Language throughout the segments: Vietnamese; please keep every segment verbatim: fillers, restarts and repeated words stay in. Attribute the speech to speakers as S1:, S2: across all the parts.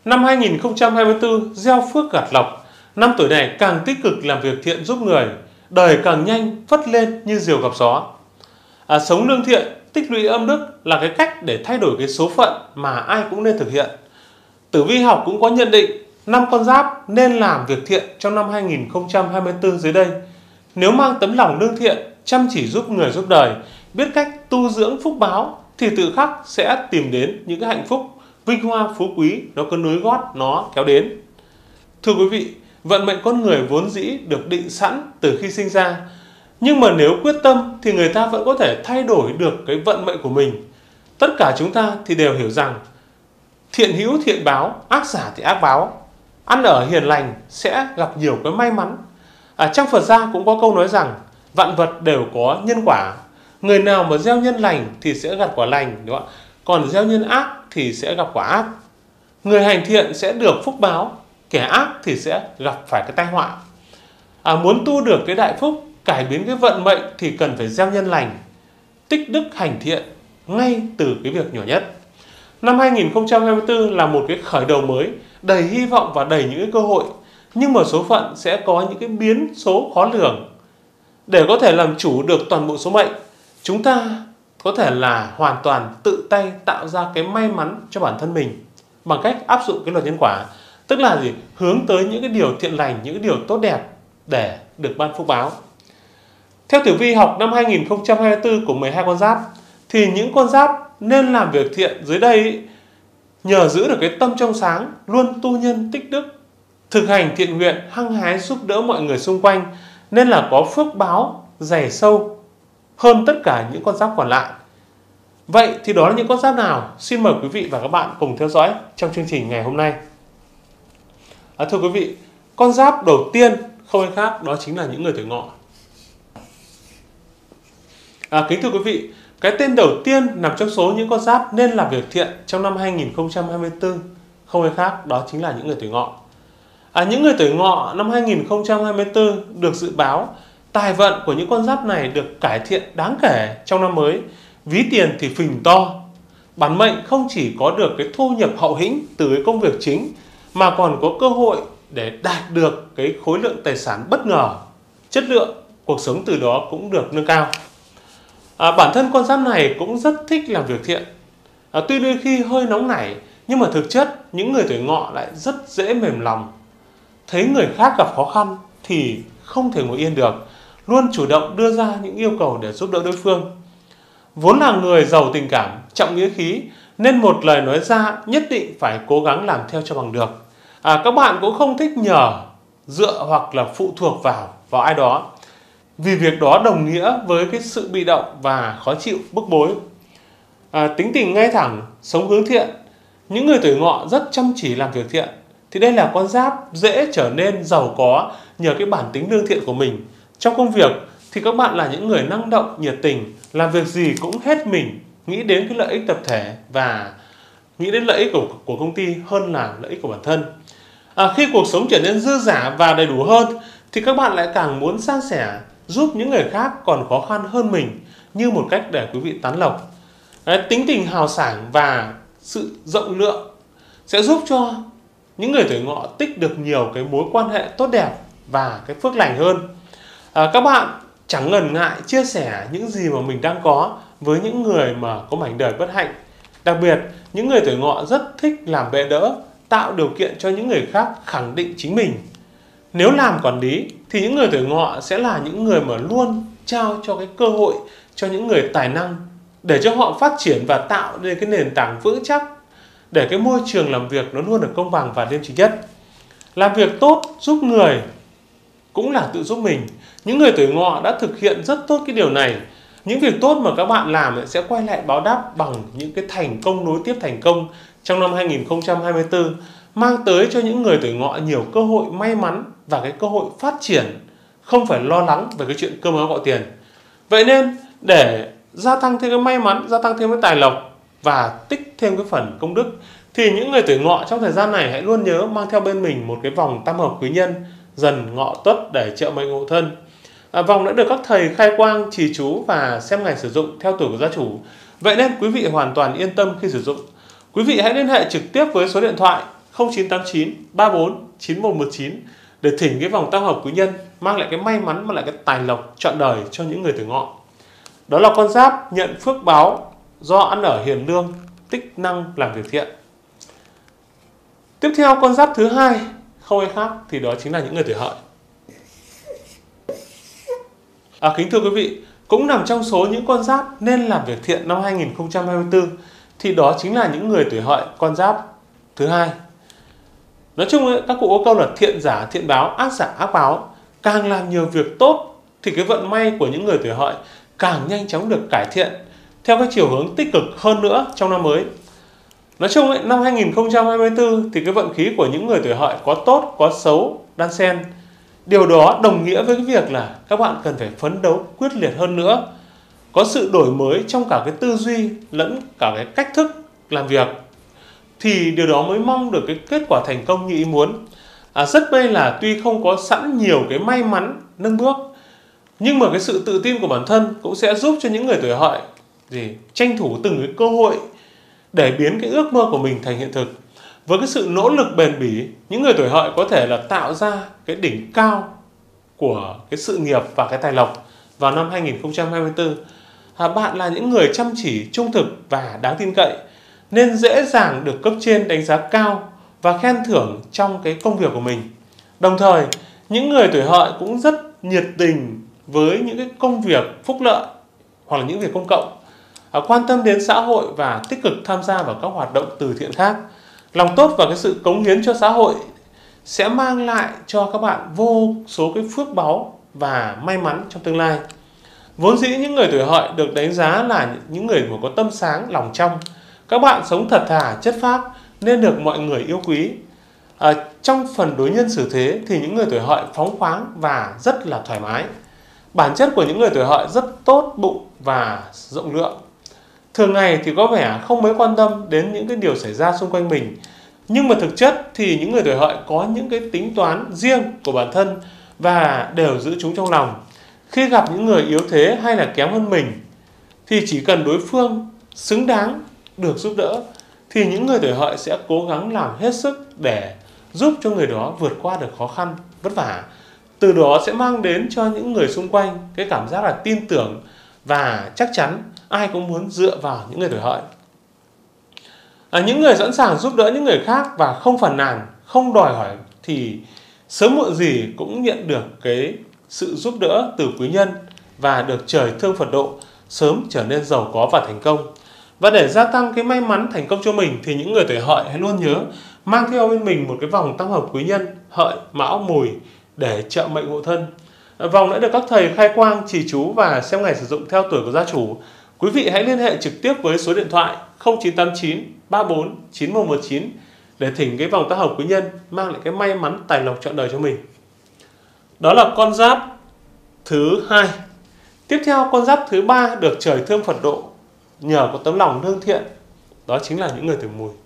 S1: Năm hai nghìn không trăm hai mươi tư gieo phước gặt lộc. Năm tuổi này càng tích cực làm việc thiện giúp người, đời càng nhanh phất lên như diều gặp gió. À, sống lương thiện, tích lũy âm đức là cái cách để thay đổi cái số phận mà ai cũng nên thực hiện. Tử vi học cũng có nhận định năm con giáp nên làm việc thiện trong năm hai nghìn không trăm hai mươi tư dưới đây. Nếu mang tấm lòng lương thiện, chăm chỉ giúp người giúp đời, biết cách tu dưỡng phúc báo thì tự khắc sẽ tìm đến những cái hạnh phúc, vinh hoa phú quý nó cứ nối gót nó kéo đến. Thưa quý vị, vận mệnh con người vốn dĩ được định sẵn từ khi sinh ra. Nhưng mà nếu quyết tâm thì người ta vẫn có thể thay đổi được cái vận mệnh của mình. Tất cả chúng ta thì đều hiểu rằng thiện hữu thiện báo, ác giả thì ác báo. Ăn ở hiền lành sẽ gặp nhiều cái may mắn. À, trong Phật gia cũng có câu nói rằng vạn vật đều có nhân quả. Người nào mà gieo nhân lành thì sẽ gặt quả lành, đúng không? Còn gieo nhân ác thì sẽ gặp quả ác. Người hành thiện sẽ được phúc báo, kẻ ác thì sẽ gặp phải cái tai họa. À, muốn tu được cái đại phúc, cải biến cái vận mệnh thì cần phải gieo nhân lành, tích đức hành thiện ngay từ cái việc nhỏ nhất. Năm hai nghìn không trăm hai mươi tư là một cái khởi đầu mới, đầy hy vọng và đầy những cái cơ hội. Nhưng mà số phận sẽ có những cái biến số khó lường. Để có thể làm chủ được toàn bộ số mệnh, chúng ta có thể là hoàn toàn tự tay tạo ra cái may mắn cho bản thân mình bằng cách áp dụng cái luật nhân quả. Tức là gì? Hướng tới những cái điều thiện lành, những cái điều tốt đẹp để được ban phúc báo. Theo tử vi học năm hai nghìn không trăm hai mươi tư của mười hai con giáp thì những con giáp nên làm việc thiện dưới đây nhờ giữ được cái tâm trong sáng, luôn tu nhân tích đức, thực hành thiện nguyện, hăng hái giúp đỡ mọi người xung quanh, nên là có phước báo dày sâu hơn tất cả những con giáp còn lại. Vậy thì đó là những con giáp nào? Xin mời quý vị và các bạn cùng theo dõi trong chương trình ngày hôm nay. À, thưa quý vị, con giáp đầu tiên không ai khác đó chính là những người tuổi Ngọ. À, kính thưa quý vị, cái tên đầu tiên nằm trong số những con giáp nên làm việc thiện trong năm hai nghìn không trăm hai mươi tư không ai khác đó chính là những người tuổi Ngọ. À, những người tuổi Ngọ năm hai nghìn không trăm hai mươi tư được dự báo tài vận của những con giáp này được cải thiện đáng kể trong năm mới. Ví tiền thì phình to. Bản mệnh không chỉ có được cái thu nhập hậu hĩnh từ cái công việc chính mà còn có cơ hội để đạt được cái khối lượng tài sản bất ngờ, chất lượng cuộc sống từ đó cũng được nâng cao. À, bản thân con giáp này cũng rất thích làm việc thiện. À, tuy đôi khi hơi nóng nảy nhưng mà thực chất những người tuổi Ngọ lại rất dễ mềm lòng. Thấy người khác gặp khó khăn thì không thể ngồi yên được, luôn chủ động đưa ra những yêu cầu để giúp đỡ đối phương. Vốn là người giàu tình cảm, trọng nghĩa khí nên một lời nói ra nhất định phải cố gắng làm theo cho bằng được. À, các bạn cũng không thích nhờ, dựa hoặc là phụ thuộc vào vào ai đó, vì việc đó đồng nghĩa với cái sự bị động và khó chịu, bức bối. À, tính tình ngay thẳng, sống hướng thiện, những người tuổi Ngọ rất chăm chỉ làm việc thiện. Thì đây là con giáp dễ trở nên giàu có nhờ cái bản tính lương thiện của mình. Trong công việc thì các bạn là những người năng động, nhiệt tình, làm việc gì cũng hết mình, nghĩ đến cái lợi ích tập thể và nghĩ đến lợi ích của, của công ty hơn là lợi ích của bản thân. À, khi cuộc sống trở nên dư dả và đầy đủ hơn thì các bạn lại càng muốn san sẻ, giúp những người khác còn khó khăn hơn mình như một cách để quý vị tán lộc. Đấy, tính tình hào sảng và sự rộng lượng sẽ giúp cho những người tuổi Ngọ tích được nhiều cái mối quan hệ tốt đẹp và cái phước lành hơn. À, các bạn chẳng ngần ngại chia sẻ những gì mà mình đang có với những người mà có mảnh đời bất hạnh. Đặc biệt, những người tuổi Ngọ rất thích làm bệ đỡ, tạo điều kiện cho những người khác khẳng định chính mình. Nếu làm quản lý thì những người tuổi Ngọ sẽ là những người mà luôn trao cho cái cơ hội cho những người tài năng để cho họ phát triển và tạo nên cái nền tảng vững chắc để cái môi trường làm việc nó luôn được công bằng và liêm chính nhất. Làm việc tốt giúp người cũng là tự giúp mình. Những người tuổi Ngọ đã thực hiện rất tốt cái điều này. Những việc tốt mà các bạn làm sẽ quay lại báo đáp bằng những cái thành công nối tiếp thành công trong năm hai nghìn không trăm hai mươi tư, mang tới cho những người tuổi Ngọ nhiều cơ hội may mắn và cái cơ hội phát triển, không phải lo lắng về cái chuyện cơm áo gạo tiền. Vậy nên để gia tăng thêm cái may mắn, gia tăng thêm cái tài lộc và tích thêm cái phần công đức thì những người tuổi Ngọ trong thời gian này hãy luôn nhớ mang theo bên mình một cái vòng tam hợp quý nhân Dần Ngọ Tuất để trợ mệnh hộ thân. À, vòng đã được các thầy khai quang, trì chú và xem ngày sử dụng theo tuổi của gia chủ. Vậy nên quý vị hoàn toàn yên tâm khi sử dụng. Quý vị hãy liên hệ trực tiếp với số điện thoại không chín tám chín ba bốn chín một một chín để thỉnh cái vòng tam hợp quý nhân mang lại cái may mắn, mang lại cái tài lộc trọn đời cho những người tuổi Ngọ. Đó là con giáp nhận phước báo do ăn ở hiền lương, tích năng làm việc thiện. Tiếp theo con giáp thứ hai không ai khác thì đó chính là những người tuổi Hợi. À, kính thưa quý vị, cũng nằm trong số những con giáp nên làm việc thiện năm hai nghìn không trăm hai mươi tư thì đó chính là những người tuổi Hợi, con giáp thứ hai. Nói chung các cụ có câu là thiện giả thiện báo, ác giả ác báo. Càng làm nhiều việc tốt thì cái vận may của những người tuổi Hợi càng nhanh chóng được cải thiện theo cái chiều hướng tích cực hơn nữa trong năm mới. Nói chung ấy, năm hai nghìn không trăm hai mươi tư thì cái vận khí của những người tuổi Hợi có tốt, có xấu, đan xen. Điều đó đồng nghĩa với cái việc là các bạn cần phải phấn đấu quyết liệt hơn nữa, có sự đổi mới trong cả cái tư duy lẫn cả cái cách thức làm việc, thì điều đó mới mong được cái kết quả thành công như ý muốn. À, rất may là tuy không có sẵn nhiều cái may mắn nâng bước, nhưng mà cái sự tự tin của bản thân cũng sẽ giúp cho những người tuổi Hợi gì tranh thủ từng cái cơ hội để biến cái ước mơ của mình thành hiện thực. Với cái sự nỗ lực bền bỉ, những người tuổi Hợi có thể là tạo ra cái đỉnh cao của cái sự nghiệp và cái tài lộc vào năm hai nghìn không trăm hai mươi tư. À, bạn là những người chăm chỉ, trung thực và đáng tin cậy, nên dễ dàng được cấp trên đánh giá cao và khen thưởng trong cái công việc của mình. Đồng thời, những người tuổi Hợi cũng rất nhiệt tình với những cái công việc phúc lợi hoặc là những việc công cộng, à, quan tâm đến xã hội và tích cực tham gia vào các hoạt động từ thiện khác. Lòng tốt và cái sự cống hiến cho xã hội sẽ mang lại cho các bạn vô số cái phước báu và may mắn trong tương lai. Vốn dĩ những người tuổi Hợi được đánh giá là những người mà có tâm sáng, lòng trong. Các bạn sống thật thà, chất phác nên được mọi người yêu quý. À, trong phần đối nhân xử thế thì những người tuổi Hợi phóng khoáng và rất là thoải mái. Bản chất của những người tuổi Hợi rất tốt bụng và rộng lượng. Thường ngày thì có vẻ không mấy quan tâm đến những cái điều xảy ra xung quanh mình, nhưng mà thực chất thì những người tuổi Hợi có những cái tính toán riêng của bản thân và đều giữ chúng trong lòng. Khi gặp những người yếu thế hay là kém hơn mình thì chỉ cần đối phương xứng đáng được giúp đỡ thì những người tuổi Hợi sẽ cố gắng làm hết sức để giúp cho người đó vượt qua được khó khăn, vất vả. Từ đó sẽ mang đến cho những người xung quanh cái cảm giác là tin tưởng và chắc chắn ai cũng muốn dựa vào những người tuổi Hợi. À, những người sẵn sàng giúp đỡ những người khác và không phàn nàn, không đòi hỏi thì sớm muộn gì cũng nhận được cái sự giúp đỡ từ quý nhân và được trời thương Phật độ, sớm trở nên giàu có và thành công. Và để gia tăng cái may mắn thành công cho mình thì những người tuổi Hợi hãy luôn nhớ mang theo bên mình một cái vòng tam hợp quý nhân Hợi, Mão, Mùi để trợ mệnh hộ thân. Vòng đã được các thầy khai quang, trì chú và xem ngày sử dụng theo tuổi của gia chủ. Quý vị hãy liên hệ trực tiếp với số điện thoại không chín tám chín ba bốn chín một một chín để thỉnh cái vòng tam hợp quý nhân mang lại cái may mắn tài lộc trọn đời cho mình. Đó là con giáp thứ hai. Tiếp theo con giáp thứ ba được trời thương Phật độ nhờ có tấm lòng lương thiện, đó chính là những người tuổi Mùi.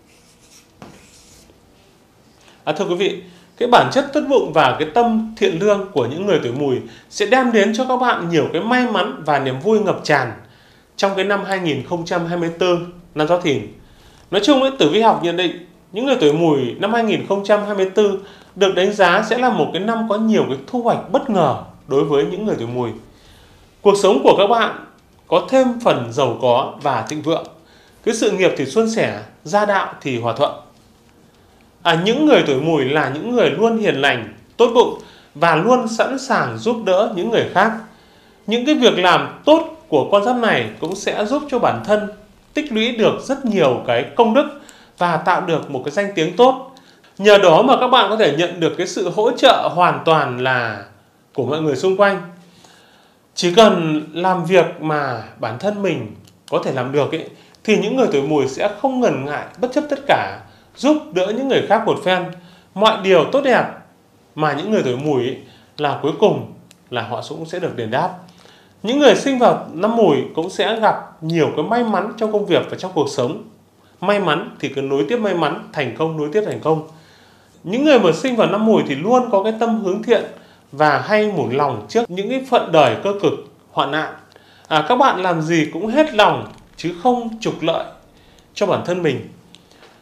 S1: À, thưa quý vị, cái bản chất tốt bụng và cái tâm thiện lương của những người tuổi Mùi sẽ đem đến cho các bạn nhiều cái may mắn và niềm vui ngập tràn trong cái năm hai nghìn không trăm hai mươi tư, năm Giáp Thìn. Nói chung ấy, tử vi học nhận định những người tuổi Mùi năm hai nghìn không trăm hai mươi tư được đánh giá sẽ là một cái năm có nhiều cái thu hoạch bất ngờ đối với những người tuổi Mùi. Cuộc sống của các bạn có thêm phần giàu có và thịnh vượng. Cái sự nghiệp thì suôn sẻ, gia đạo thì hòa thuận. À, những người tuổi Mùi là những người luôn hiền lành, tốt bụng và luôn sẵn sàng giúp đỡ những người khác. Những cái việc làm tốt của con giáp này cũng sẽ giúp cho bản thân tích lũy được rất nhiều cái công đức và tạo được một cái danh tiếng tốt. Nhờ đó mà các bạn có thể nhận được cái sự hỗ trợ hoàn toàn là của mọi người xung quanh. Chỉ cần làm việc mà bản thân mình có thể làm được ấy, thì những người tuổi Mùi sẽ không ngần ngại bất chấp tất cả giúp đỡ những người khác một phen. Mọi điều tốt đẹp mà những người tuổi Mùi ấy, là cuối cùng là họ cũng sẽ được đền đáp. Những người sinh vào năm Mùi cũng sẽ gặp nhiều cái may mắn trong công việc và trong cuộc sống. May mắn thì cứ nối tiếp may mắn, thành công nối tiếp thành công. Những người mà sinh vào năm Mùi thì luôn có cái tâm hướng thiện và hay mủn lòng trước những cái phận đời cơ cực, hoạn nạn. À, các bạn làm gì cũng hết lòng chứ không trục lợi cho bản thân mình.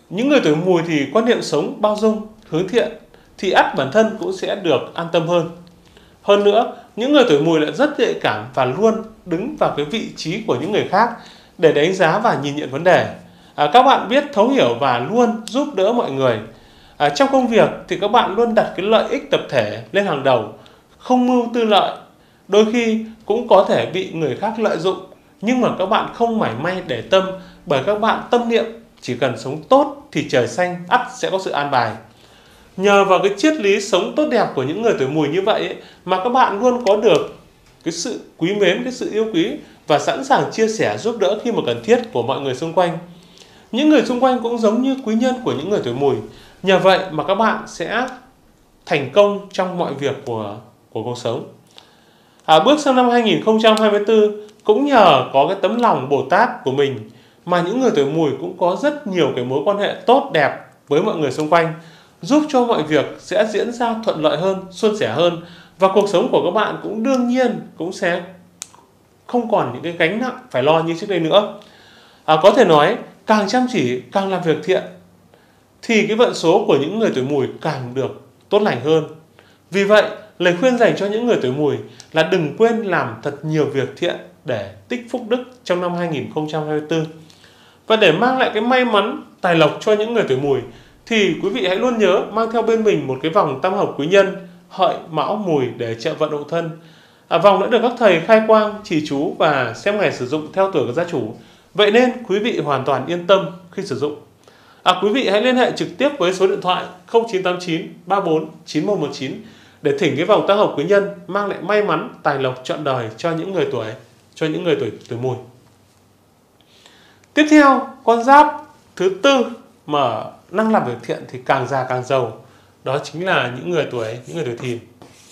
S1: Những người tuổi mùi thì quan niệm sống bao dung, hướng thiện thì ắt bản thân cũng sẽ được an tâm hơn. Hơn nữa, những người tuổi mùi lại rất nhạy cảm và luôn đứng vào cái vị trí của những người khác để đánh giá và nhìn nhận vấn đề. À, các bạn biết thấu hiểu và luôn giúp đỡ mọi người. À, trong công việc thì các bạn luôn đặt cái lợi ích tập thể lên hàng đầu, không mưu tư lợi. Đôi khi cũng có thể bị người khác lợi dụng, nhưng mà các bạn không mảy may để tâm, bởi các bạn tâm niệm chỉ cần sống tốt thì trời xanh ắt sẽ có sự an bài. Nhờ vào cái triết lý sống tốt đẹp của những người tuổi mùi như vậy ấy, mà các bạn luôn có được cái sự quý mến, cái sự yêu quý và sẵn sàng chia sẻ giúp đỡ khi mà cần thiết của mọi người xung quanh. Những người xung quanh cũng giống như quý nhân của những người tuổi mùi. Nhờ vậy mà các bạn sẽ thành công trong mọi việc của, của cuộc sống. À, bước sang năm hai nghìn không trăm hai mươi tư, cũng nhờ có cái tấm lòng Bồ Tát của mình mà những người tuổi mùi cũng có rất nhiều cái mối quan hệ tốt đẹp với mọi người xung quanh, giúp cho mọi việc sẽ diễn ra thuận lợi hơn, suôn sẻ hơn, và cuộc sống của các bạn cũng đương nhiên cũng sẽ không còn những cái gánh nặng phải lo như trước đây nữa. À, có thể nói càng chăm chỉ, càng làm việc thiện thì cái vận số của những người tuổi mùi càng được tốt lành hơn. Vì vậy, lời khuyên dành cho những người tuổi mùi là đừng quên làm thật nhiều việc thiện để tích phúc đức trong năm hai nghìn không trăm hai mươi tư. Và để mang lại cái may mắn, tài lộc cho những người tuổi mùi thì quý vị hãy luôn nhớ mang theo bên mình một cái vòng tam hợp quý nhân Hợi, Mão, Mùi để trợ vận hộ thân. À, vòng đã được các thầy khai quang, trì chú và xem ngày sử dụng theo tuổi của gia chủ. Vậy nên quý vị hoàn toàn yên tâm khi sử dụng. À, quý vị hãy liên hệ trực tiếp với số điện thoại không chín tám chín ba bốn chín một một chín để thỉnh cái vòng tam hợp quý nhân mang lại may mắn, tài lộc trọn đời cho những người tuổi cho những người tuổi tuổi mùi. Tiếp theo, con giáp thứ tư mà năng làm việc thiện thì càng già càng giàu, đó chính là những người tuổi những người tuổi Thìn.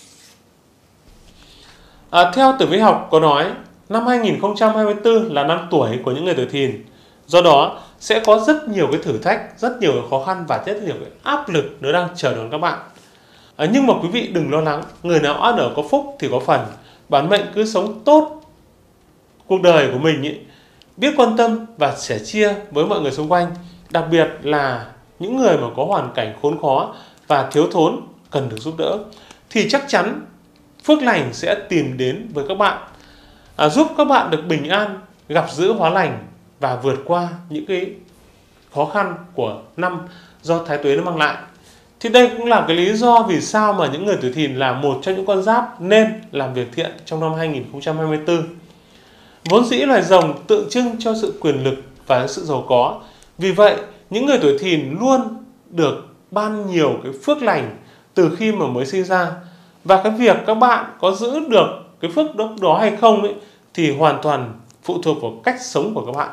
S1: À, theo tử vi học có nói năm hai nghìn không trăm hai mươi tư là năm tuổi của những người tuổi Thìn, do đó sẽ có rất nhiều cái thử thách, rất nhiều cái khó khăn và rất nhiều cái áp lực nó đang chờ đón các bạn. À, nhưng mà quý vị đừng lo lắng, người nào ăn ở có phúc thì có phần. Bản mệnh cứ sống tốt cuộc đời của mình ý, biết quan tâm và sẻ chia với mọi người xung quanh, đặc biệt là những người mà có hoàn cảnh khốn khó và thiếu thốn cần được giúp đỡ, thì chắc chắn phước lành sẽ tìm đến với các bạn, à, giúp các bạn được bình an, gặp dữ hóa lành và vượt qua những cái khó khăn của năm do Thái Tuế nó mang lại. Thì đây cũng là cái lý do vì sao mà những người tuổi Thìn là một trong những con giáp nên làm việc thiện trong năm hai nghìn không trăm hai mươi tư. Vốn dĩ loài rồng tượng trưng cho sự quyền lực và sự giàu có. Vì vậy, những người tuổi Thìn luôn được ban nhiều cái phước lành từ khi mà mới sinh ra. Và cái việc các bạn có giữ được cái phước đức đó hay không ấy, thì hoàn toàn phụ thuộc vào cách sống của các bạn.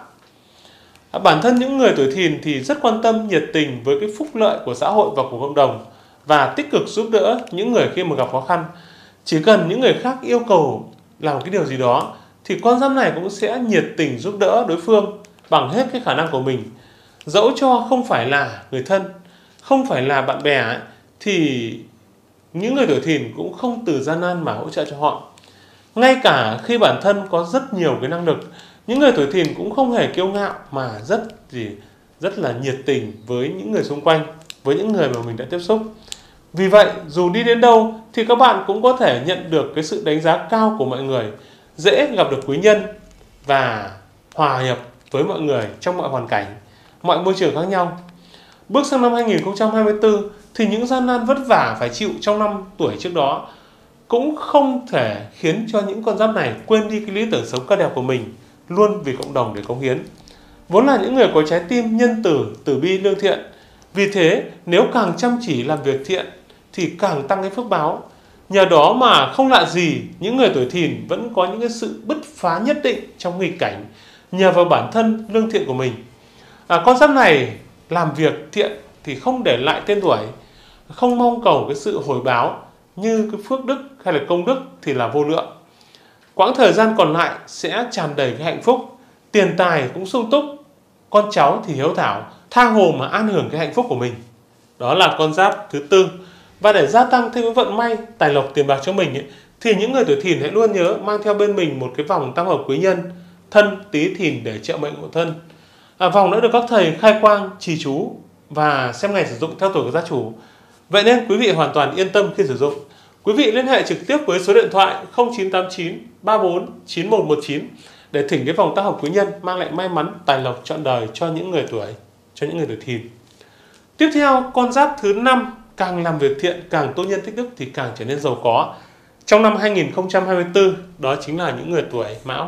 S1: Bản thân những người tuổi Thìn thì rất quan tâm, nhiệt tình với cái phúc lợi của xã hội và của cộng đồng, và tích cực giúp đỡ những người khi mà gặp khó khăn. Chỉ cần những người khác yêu cầu làm cái điều gì đó thì con giáp này cũng sẽ nhiệt tình giúp đỡ đối phương bằng hết cái khả năng của mình. Dẫu cho không phải là người thân, không phải là bạn bè ấy, thì những người tuổi Thìn cũng không từ gian nan mà hỗ trợ cho họ. Ngay cả khi bản thân có rất nhiều cái năng lực, những người tuổi Thìn cũng không hề kiêu ngạo mà rất gì rất là nhiệt tình với những người xung quanh, với những người mà mình đã tiếp xúc. Vì vậy, dù đi đến đâu thì các bạn cũng có thể nhận được cái sự đánh giá cao của mọi người, dễ gặp được quý nhân và hòa nhập với mọi người trong mọi hoàn cảnh, mọi môi trường khác nhau. Bước sang năm hai nghìn không trăm hai mươi tư thì những gian nan vất vả phải chịu trong năm tuổi trước đó cũng không thể khiến cho những con giáp này quên đi cái lý tưởng sống cao đẹp của mình, luôn vì cộng đồng để cống hiến. Vốn là những người có trái tim nhân từ, từ bi, lương thiện. Vì thế, nếu càng chăm chỉ làm việc thiện thì càng tăng cái phước báo. Nhờ đó mà không lạ gì những người tuổi Thìn vẫn có những cái sự bứt phá nhất định trong nghịch cảnh nhờ vào bản thân lương thiện của mình. À, con giáp này làm việc thiện thì không để lại tên tuổi, không mong cầu cái sự hồi báo như cái phước đức hay là công đức thì là vô lượng. Quãng thời gian còn lại sẽ tràn đầy cái hạnh phúc, tiền tài cũng sung túc, con cháu thì hiếu thảo, tha hồ mà an hưởng cái hạnh phúc của mình. Đó là con giáp thứ tư. Và để gia tăng thêm cái vận may, tài lộc, tiền bạc cho mình ấy, thì những người tuổi Thìn hãy luôn nhớ mang theo bên mình một cái vòng tam hợp quý nhân Thân, Tý, Thìn để trợ mệnh hộ thân. À, vòng đã được các thầy khai quang, trì chú và xem ngày sử dụng theo tuổi của gia chủ. Vậy nên quý vị hoàn toàn yên tâm khi sử dụng. Quý vị liên hệ trực tiếp với số điện thoại không chín tám chín ba bốn chín một một chín để thỉnh cái vòng tam hợp quý nhân mang lại may mắn, tài lộc trọn đời cho những người tuổi cho những người tuổi Thìn. Tiếp theo, con giáp thứ năm càng làm việc thiện, càng tu nhân tích đức thì càng trở nên giàu có trong năm hai nghìn không trăm hai mươi tư, đó chính là những người tuổi Mão.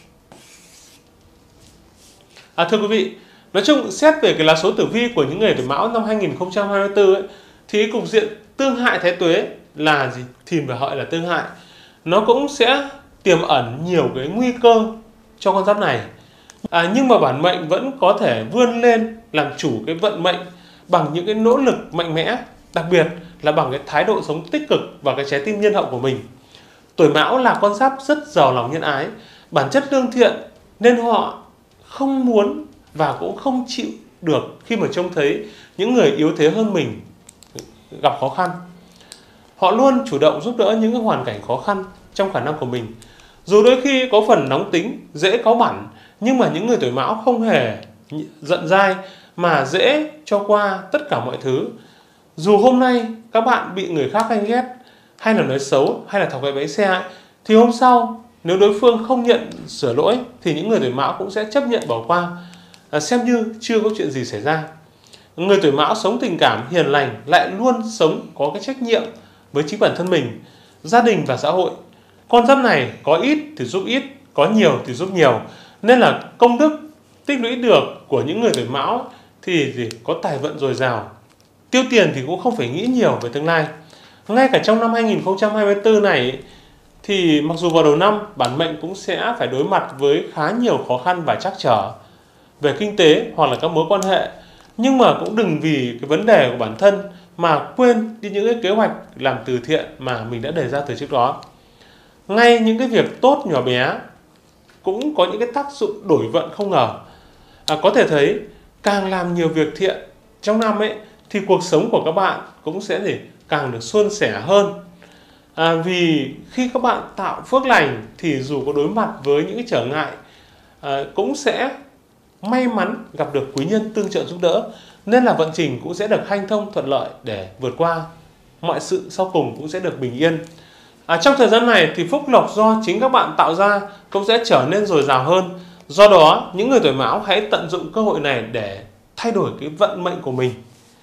S1: À, thưa quý vị, nói chung xét về cái lá số tử vi của những người tuổi Mão năm hai nghìn không trăm hai mươi tư ấy, thì cục diện tương hại thái tuế là gì? Thìn và Hợi là tương hại. Nó cũng sẽ tiềm ẩn nhiều cái nguy cơ cho con giáp này. À, nhưng mà bản mệnh vẫn có thể vươn lên làm chủ cái vận mệnh bằng những cái nỗ lực mạnh mẽ, đặc biệt là bằng cái thái độ sống tích cực và cái trái tim nhân hậu của mình. Tuổi Mão là con giáp rất giàu lòng nhân ái, bản chất lương thiện nên họ không muốn và cũng không chịu được khi mà trông thấy những người yếu thế hơn mình gặp khó khăn. Họ luôn chủ động giúp đỡ những hoàn cảnh khó khăn trong khả năng của mình. Dù đôi khi có phần nóng tính, dễ cáu bẳn, nhưng mà những người tuổi Mão không hề giận dai mà dễ cho qua tất cả mọi thứ. Dù hôm nay các bạn bị người khác ganh ghét, hay là nói xấu, hay là thọc gậy bánh xe, thì hôm sau nếu đối phương không nhận sửa lỗi thì những người tuổi Mão cũng sẽ chấp nhận bỏ qua, xem như chưa có chuyện gì xảy ra. Người tuổi Mão sống tình cảm hiền lành, lại luôn sống có cái trách nhiệm với chính bản thân mình, gia đình và xã hội. Con giáp này có ít thì giúp ít, có nhiều thì giúp nhiều, nên là công đức tích lũy được của những người tuổi Mão thì gì có tài vận dồi dào. Tiêu tiền thì cũng không phải nghĩ nhiều về tương lai. Ngay cả trong năm hai nghìn không trăm hai mươi tư này thì mặc dù vào đầu năm bản mệnh cũng sẽ phải đối mặt với khá nhiều khó khăn và trắc trở về kinh tế hoặc là các mối quan hệ, nhưng mà cũng đừng vì cái vấn đề của bản thân mà quên đi những cái kế hoạch làm từ thiện mà mình đã đề ra từ trước đó. Ngay những cái việc tốt nhỏ bé cũng có những cái tác dụng đổi vận không ngờ. À, có thể thấy càng làm nhiều việc thiện trong năm ấy thì cuộc sống của các bạn cũng sẽ để càng được suôn sẻ hơn. À, vì khi các bạn tạo phước lành thì dù có đối mặt với những cái trở ngại à, cũng sẽ may mắn gặp được quý nhân tương trợ giúp đỡ, nên là vận trình cũng sẽ được hanh thông thuận lợi để vượt qua. Mọi sự sau cùng cũng sẽ được bình yên. À, trong thời gian này thì phúc lộc do chính các bạn tạo ra cũng sẽ trở nên dồi dào hơn. Do đó, những người tuổi Mão hãy tận dụng cơ hội này để thay đổi cái vận mệnh của mình.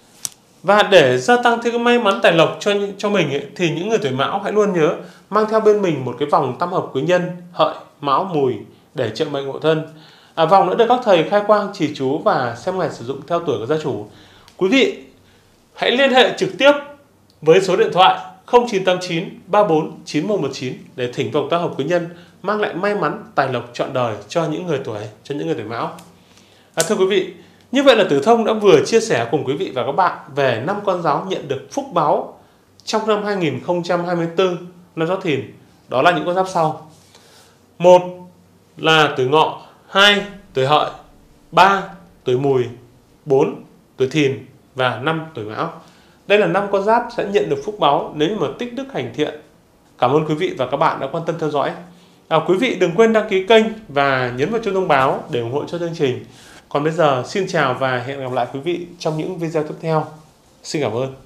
S1: Và để gia tăng thêm cái may mắn tài lộc cho cho mình ấy, thì những người tuổi Mão hãy luôn nhớ mang theo bên mình một cái vòng tam hợp quý nhân Hợi, Mão, Mùi để trợ mệnh hộ thân. À, vòng đã được các thầy khai quang chỉ chú và xem ngày sử dụng theo tuổi của gia chủ. Quý vị hãy liên hệ trực tiếp với số điện thoại không chín tám chín ba bốn chín một một chín để thỉnh vòng tam hợp quý nhân mang lại may mắn tài lộc trọn đời cho những người tuổi cho những người tuổi Mão. À, thưa quý vị, như vậy là Tử Thông đã vừa chia sẻ cùng quý vị và các bạn về năm con giáo nhận được phúc báo trong năm hai nghìn không trăm hai mươi tư năm Giáp Thìn. Đó là những con giáp sau: một là tuổi Ngọ, hai tuổi Hợi, ba tuổi Mùi, bốn tuổi Thìn và năm tuổi Mão. Đây là năm con giáp sẽ nhận được phúc báo nếu như mà tích đức hành thiện. Cảm ơn quý vị và các bạn đã quan tâm theo dõi. À, quý vị đừng quên đăng ký kênh và nhấn vào chuông thông báo để ủng hộ cho chương trình. Còn bây giờ xin chào và hẹn gặp lại quý vị trong những video tiếp theo. Xin cảm ơn.